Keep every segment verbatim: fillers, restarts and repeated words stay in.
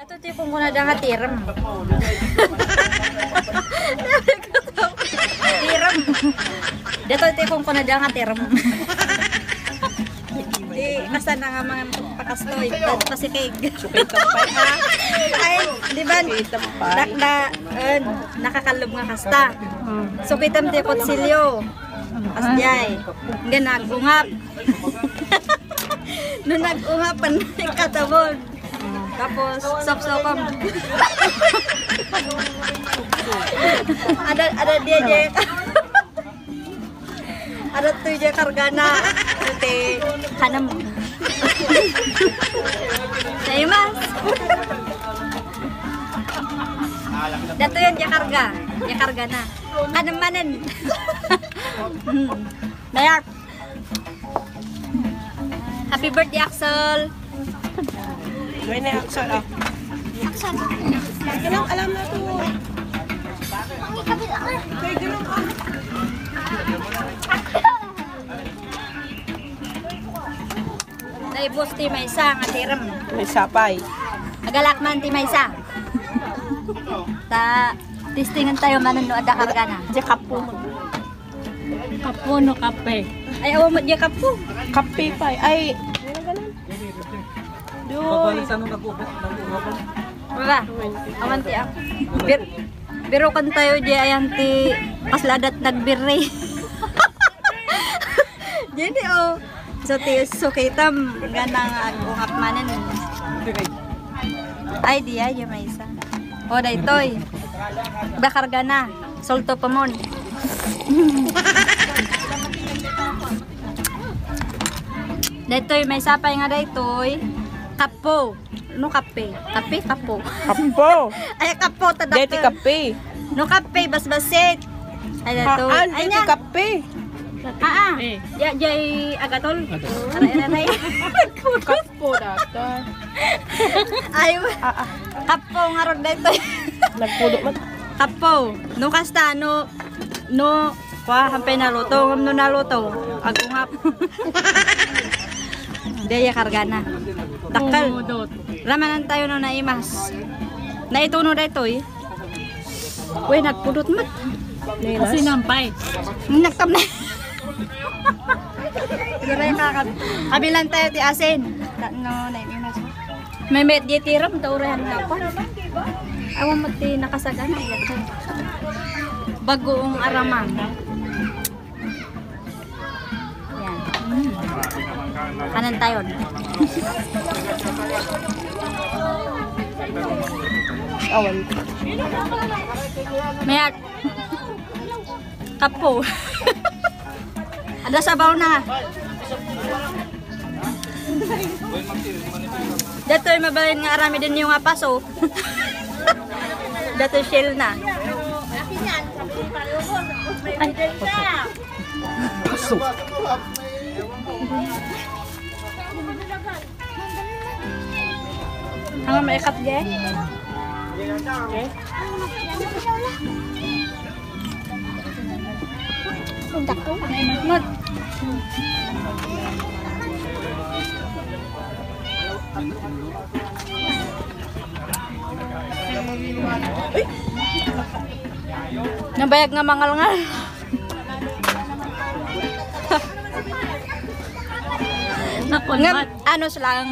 Ito tipo ko na nga tiram. Tiram. Dito tipo ko na nga tiram. Di asa na nga mga pakastoy, dito pa si Keg. Ay, di ba? Dakda uh, nakakalob nga kasta. So kitam ti kutsilyo. Asjay. Nga nagungap. No nagungapan katabon. Tapos sop-sopam. ada ada dia je. Ada tuh je kargana. Nanti hanam. Saya mas. Datu yang Jakarga, Jakarga na. Hanam manen. Dayak. Happy birthday Axel. Gawin na Axel ah. Axel. Ganang alam na to. Kaya ganang ah. Naibos ti may isa nga tiram. May sapay. Agalak man ti may isa. Ta testingan tayo manan no ada karga na. Diya kapo. Kapo no kape. Ay awa mo di kapo. Kape pa. Ay. Doy. Wala. Awan ti ako. Bir biro kan tayo di ayan ti pasladat nagbirre. Jadi oh so ti sukitam ganang agungap manan. Ay dia ya may isa. O daytoy. Bakarga na. Solto pa mon. Daytoy may sapay nga daytoy. Kapo. No kape. Kape kapo. Kapo. Ay kapo ta daytoy. Deti kape. No kape bas-basit. Ay daytoy. Haan, Ay deti nya. kape. Ah ah. Ya jay agatol. Aray-aray. Kapo data. Ay. Ah ah. Kapo nga rod daytoy. Nagpulo man. Kapo. No kasta no no kwa hampay naluto ngam no naluto. Agungap. Daya kargana. Takal. Umudot. Ramanan tayo no naimas. Na ito no daytoy. Uy nagpudot mat. Kasi nampay. Nagtam na. Siguro yung kakab. Kabilan tayo ti asin. No, naimas. May met di tiram taurahan nga pa. Awan mo ti nakasagana. Bagoong aramang. Yan. Mm. Kanan tayo. Awan. Mayat. Kapo. Ada sabaw na. Dato'y mabalin nga arami din yung apaso. Dato'y shell na. Ay, Paso. ang may ikat ge. Okay. Undak ko. Mod. Nabayag nga mangal-ngal. Ngam, Nakunmat. ano lang.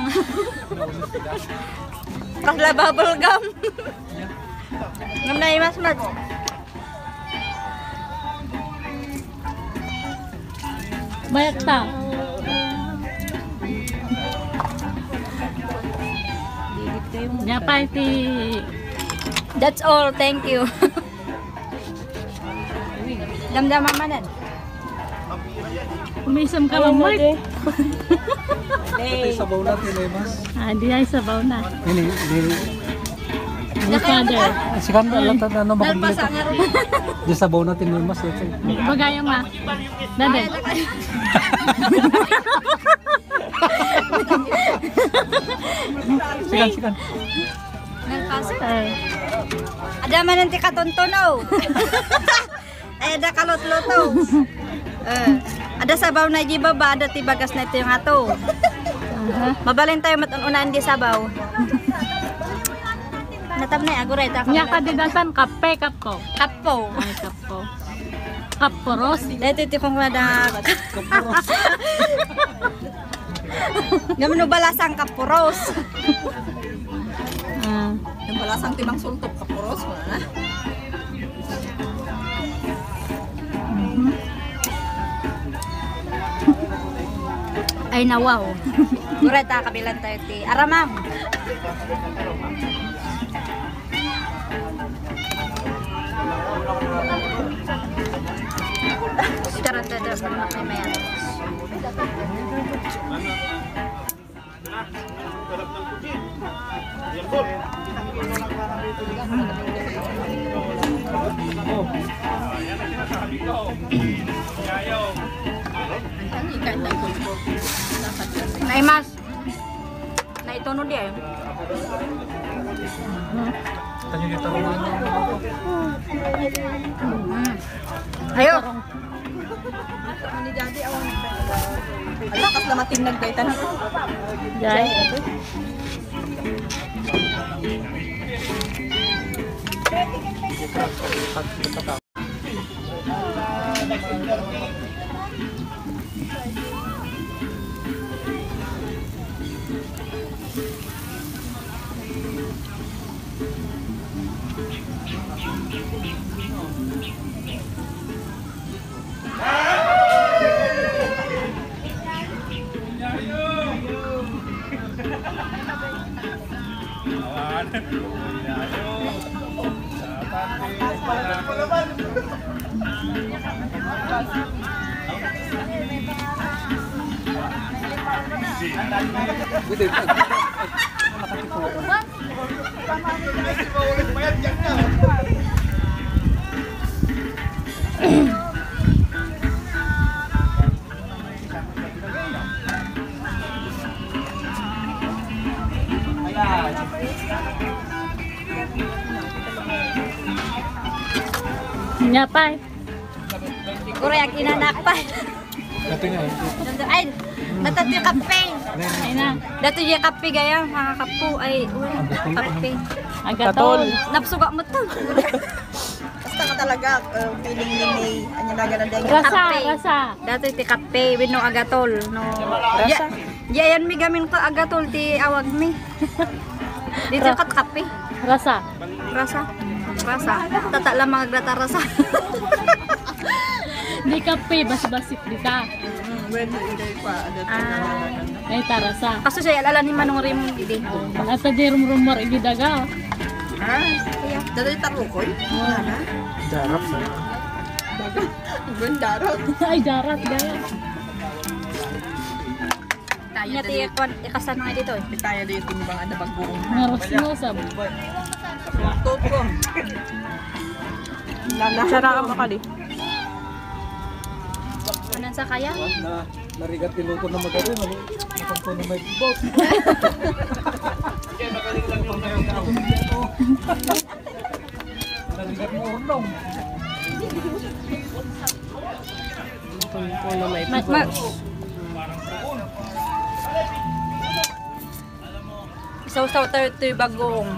Kasla bubble gum. Ngam na imas mat. Bayak ta. Nyapay ti. That's all, thank you. Damdaman manan. Umisam ka lang, Mark. Hey. Sabaw natin eh, mas. Ah, di ay sabaw na. Ini, ini. Ni father. Si Kanda, alam tayo ano Nalpasa makabalita. nga rin. Di sabaw natin eh, mas. Ito. Bagayang ma. Dade. Sikan, sikan. Nalpasa. Ay. Ada man nanti katontonaw. Ay, ada kalot-loto. Eh, ada sabaw na di baba, ada tibagas na ito yung ato. Aha. Mabalin tayo matununaan di sabaw. natam na agure ta. Nya kadidatan kape kapo. Kapo. Ay kapo. Kaporos. Dito ito kong nada. Gamno balasang kapuros. Ah. Yung balasang timang sultok kapuros wala. Ay nawaw. Gure ta kabilan tayo ti aramam. Tara tara sa mga mayan. Nay mas. Na ito no dia. Tanya kita Hmm. Ayo. Ni jadi awang. Ala kas lamating nagbaitan. Jay. Nya pa. Gure ang inanak pa. Ito nga. Ay, dapat yung kape. Ay na. Dato yung kape gaya, mga kapo ay, uy, kape. Agatol. Napsuga mo to. Basta ka talaga, uh, feeling ni May, anya na ganun din. Rasa, Kape. rasa. Dato ti kape, wino agatol, no. Rasa? Ya, yan mi gamin ko agatol ti awag mi. Dito kat kape. Rasa. Rasa. Rasa. Tata lang mga grata rasa. Di kape bas-basit dita. When hindi pa, ano Ah. Ay tarasa. Kaso siya alala ni Manong Rim didi. At di rumrumor igidaga. Dito yung tarukoy. Jarap sa. When darot. Ay jarat gaya. Tayo Nya ti kon ikasan nga dito eh. Tayo dito yung mga nabagbuong. Ngaros mo sab. Topo. Sara ka makali. Anan sa kaya? Na narigat tinuto na magari, mali. Napanto na may bibot. Narigat mo ornong. Mat mat. Isaw-saw tayo ito yung bagong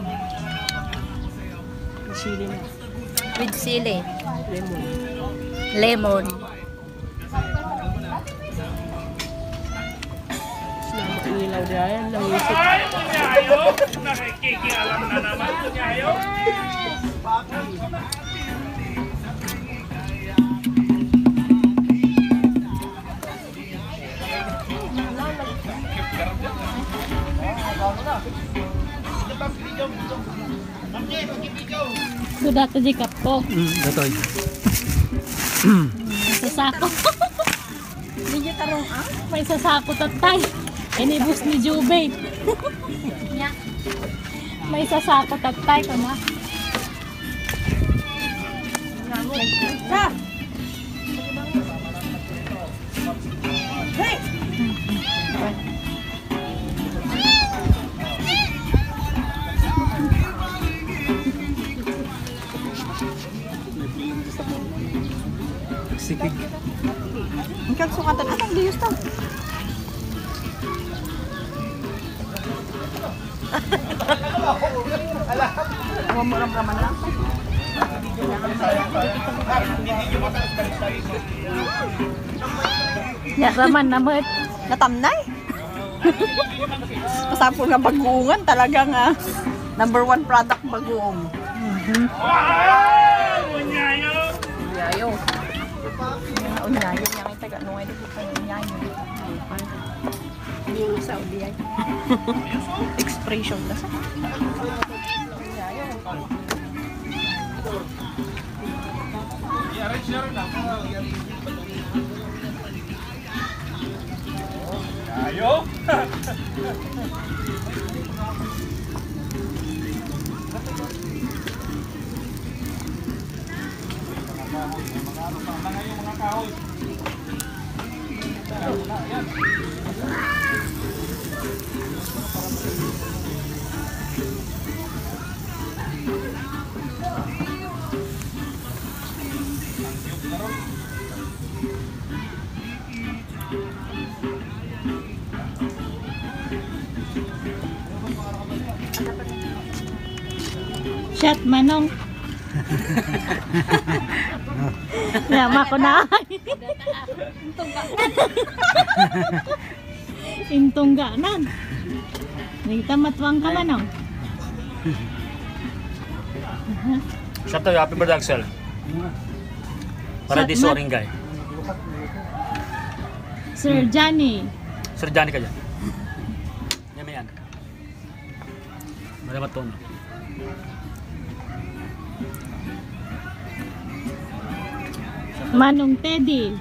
Sili na. with sili, Lemon. lemon. Sinama ilaw diyan. Langisip. Sudah to di kapo. Hmm, datoy. Sa sako. Medyo tarong ah? May sasako tatay. Inibus ni Jube. Nya. May sasako tatay ka na. Sa! Sikig. Ang kagsukatan. Anong diyos to? Huwag mo lang raman lang. Ya, raman na mo. Natamnay. Pasapol nga baguungan talaga nga. Number one product baguong. Unyayo. Unyayo. Unyayo. Yang ay taga nungay dito sa unyayo. Yung Saudi ay. Expression na sa. Unyayo. Ayo. Shot manong. Nama ko na. Intong ganan. Nagita matwang ka manong. Shout out, happy birthday Axel. Para di Shout soring guy. Sir Johnny. Sir Johnny ka dyan. Yan may yan. Madamat tono. Manong Teddy.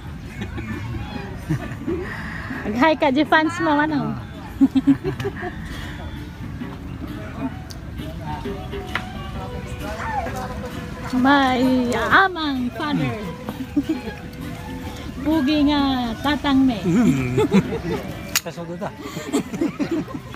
Mag-hi ka di fans mo manong. May amang father. Pugi nga tatang me. Kasunod na.